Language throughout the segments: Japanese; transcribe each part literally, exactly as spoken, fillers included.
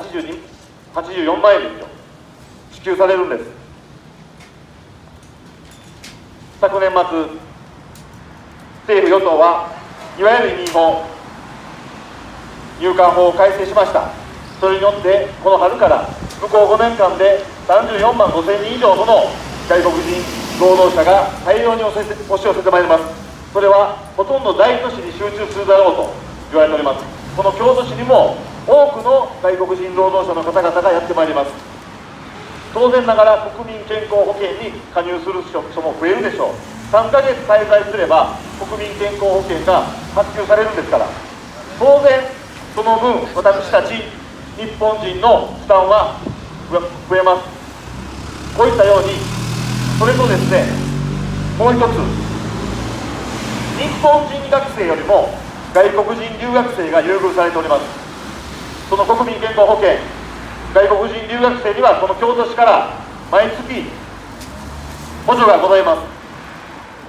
ちじゅうに、はちじゅうよんまんえんですよ、支給されるんです。昨年末、政府・与党はいわゆる移民法、入管法を改正しました。それによってこの春から向こうごねんかんでさんじゅうよんまんごせんにん以上もの外国人労働者が大量に押し寄せてまいります。それはほとんど大都市に集中するだろうと言われております。この京都市にも多くの外国人労働者の方々がやってまいります。当然ながら国民健康保険に加入する人も増えるでしょう。さんかげつ滞在すれば国民健康保険が発給されるんですから、当然その分私たち日本人の負担は増えます。こういったように、それとですね、もう一つ、日本人学生よりも外国人留学生が優遇されております。その国民健康保険、外国人留学生にはこの京都市から毎月補助がございます。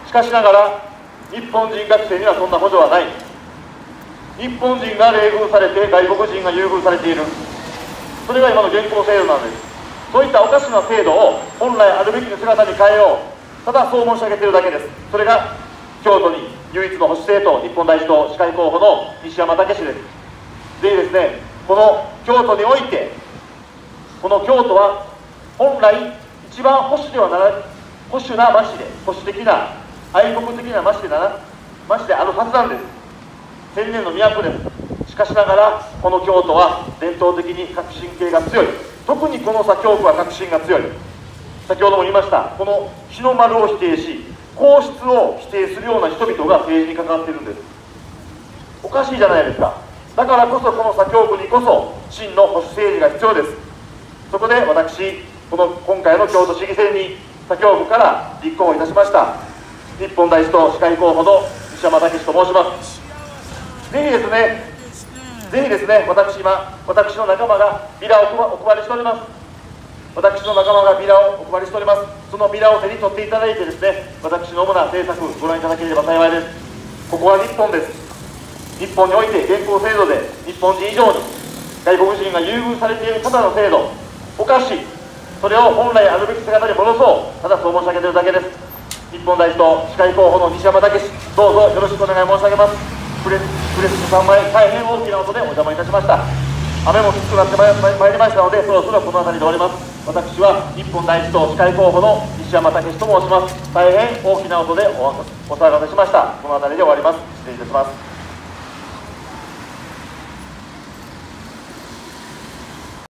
しかしながら日本人学生にはそんな補助はない。日本人が冷遇されて外国人が優遇されている、それが今の現行制度なんです。そういったおかしな制度を本来あるべき姿に変えよう、ただそう申し上げているだけです。それが京都に唯一の保守政党、日本第一党司会候補の西山武氏です。ぜひですね、この京都において、この京都は本来一番保守ではなら保守な町で、保守的な愛国的な町でなら町であるはずなんです。千年の都です。しかしながらこの京都は伝統的に革新系が強い。特にこの左京区は革新が強い。先ほども言いました、この日の丸を否定し皇室を否定するような人々が政治に関わっているんです。おかしいじゃないですか。だからこそこの左京区にこそ真の保守政治が必要です。そこで私、この今回の京都市議選に左京区から立候補いたしました日本第一党司会候補の西山武と申します。ぜひですね、ぜひですね、私今、私の仲間がビラをお配りしております。私の仲間がビラをお配りしております。そのビラを手に取っていただいてですね、私の主な政策ご覧いただければ幸いです。ここは日本です。日本において現行制度で日本人以上に外国人が優遇されているただの制度、おかしい。それを本来あるべき姿に戻そう、ただそう申し上げているだけです。日本第一党司会候補の西山武氏、どうぞよろしくお願い申し上げます。プレスプレスさんまい、大変大きな音でお邪魔いたしました。雨もきつくなってまいりましたので、そろそろこの辺りで終わります。私は日本第一党司会候補の西山武と申します。大変大きな音でおお騒がせしました。この辺りで終わります。失礼いたします。